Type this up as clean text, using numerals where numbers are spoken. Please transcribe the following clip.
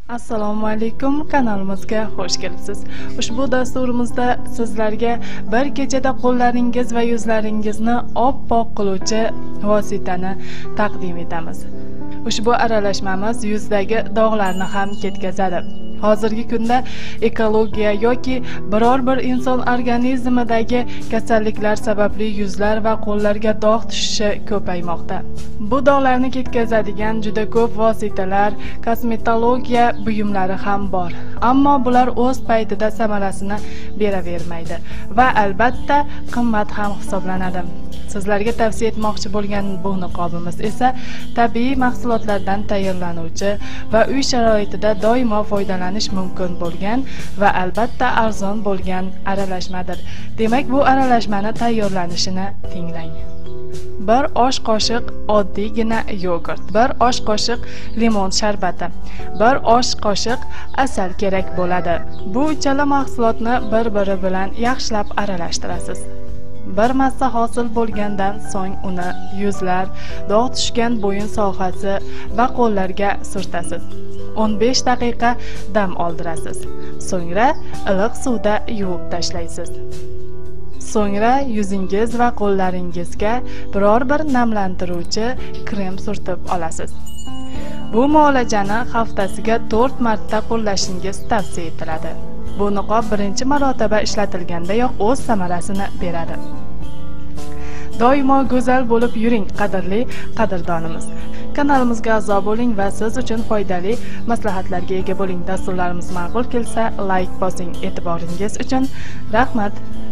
Assalomu alaykum, kanalimizga xush kelibsiz. Ushbu dasturimizda sizlarga bir kechada qo'llaringiz va yuzlaringizni oppoq qiluvchi vositani taqdim etamiz. Ushbu aralashmamiz yuzdagi dog'larni ham ketkazadi. Hozirgi kunda ekologiya yoki biror bir inson organizmidagi kasalliklar sababli yuzlar va qo'llarga dog' tushishi ko'paymoqda. Bu dog'larni ketkazadigan juda ko'p vositalar, kosmetologiya buyumlari ham bor. Ammo bular o'z paytida samarasini beravermaydi va albatta qimmat ham hisoblanadi. Sizlarga tavsiya etmoqchi bo'lgan bu niqobimiz esa tabiiy mahsulotlardan tayyorlanuvchi va uy sharoitida doimo foydalanish mumkin bo'lgan va albatta arzon bo'lgan aralashmadir. Demak, bu aralashmani tayyorlanishini tinglang. 1 osh qoshiq oddiygina yogurt, 1 osh qoshiq limon sharbati, 1 osh qoshiq asal kerak bo'ladi. Bu uchala mahsulotni bir-biri bilan yaxshilab aralashtirasiz. Bir massa hosil bo'lgandan so'ng uni yuzlar, dog' tushgan bo'yin sohasi va qo'llarga surtasiz. 15 daqiqa dam oldirasiz. So'ngra iliq suvda yuvib tashlaysiz. So'ngra yuzingiz va qo'llaringizga biror bir namlantiruvchi krem surtib olasiz. Bu muolajani haftasiga 4 marta qo'llashingiz tavsiya etiladi. Bu niqob birinchi marotaba ishlatilgandayoq o'z samarasini beradi. Doimo go'zal bo'lib yuring, qadrli qadrdonimiz. Kanalimizga a'zo bo'ling va siz uchun foydali maslahatlarga ega bo'ling. Dasturlarimiz ma'qul kelsa, like bosing. E'tiboringiz uchun rahmat.